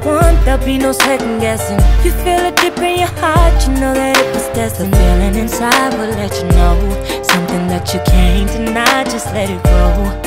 one, there'll be no second guessing. You feel it deep in your heart, you know that it was destined. The feeling inside will let you know something that you can't deny, just let it go.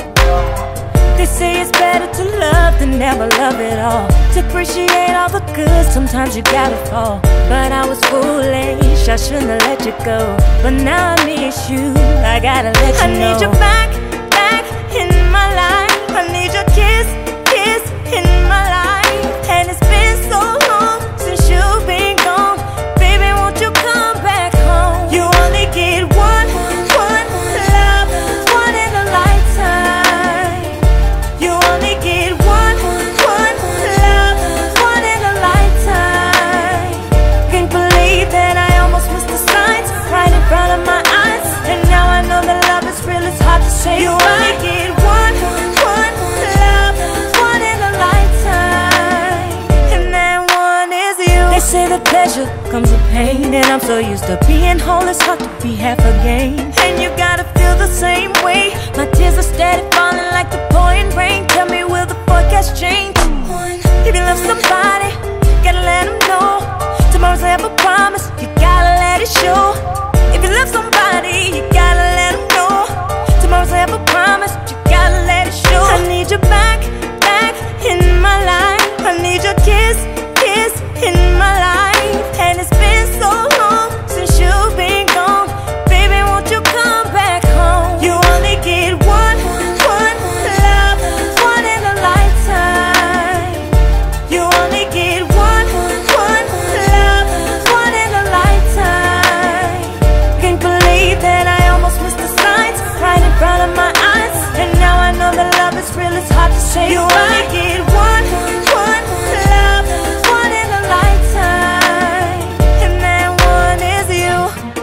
They say it's better to love than never love at all. To appreciate all the good, sometimes you gotta fall. But I was foolish, I shouldn't have let you go. But now I miss you, I gotta let you know. I need you back, back in my life. I need your kiss, kiss in my life. And it's been so long since you've been gone. Baby, won't you come back home? You only get one love, one in a lifetime. You only get one love, one in a lifetime. Can't believe that I almost missed the signs right in front of my eyes. And now I know that love is real, it's hard to say. You only get one love, one in a lifetime. And that one is you. They say that pleasure comes with pain, and I'm so used to being whole, it's hard to be half again. And you gotta feel the same way. My tears are steady falling like the pouring rain. Tell me, will the forecast change? If you love somebody, gotta let them know. Tomorrow's never promised, you gotta let it show. If you love somebody, you gotta let them know. Tomorrow's never promised, you gotta let it show. I need you back, back in my life. I need your kiss, kiss in my life. And it's been so long since you've been gone. Baby, won't you come back home? You only get one love, one in a lifetime. You only get one love, one in a lifetime. Can't believe that I almost missed the signs right in front of my eyes. And now I know that love is real, it's hard to say. You only get one love, one in a lifetime. And that one is you.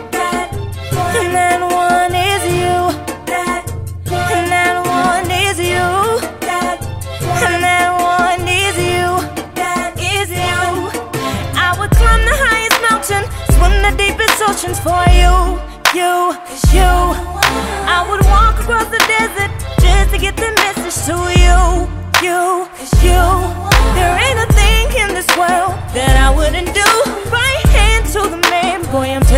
And that one is you. And that one is you. And that one is you. That is you. I would climb the highest mountain, swim the deepest oceans for you. I would walk across the desert just to get the message to you. There ain't a thing in this world that I wouldn't do. Right hand to the man, boy, I'm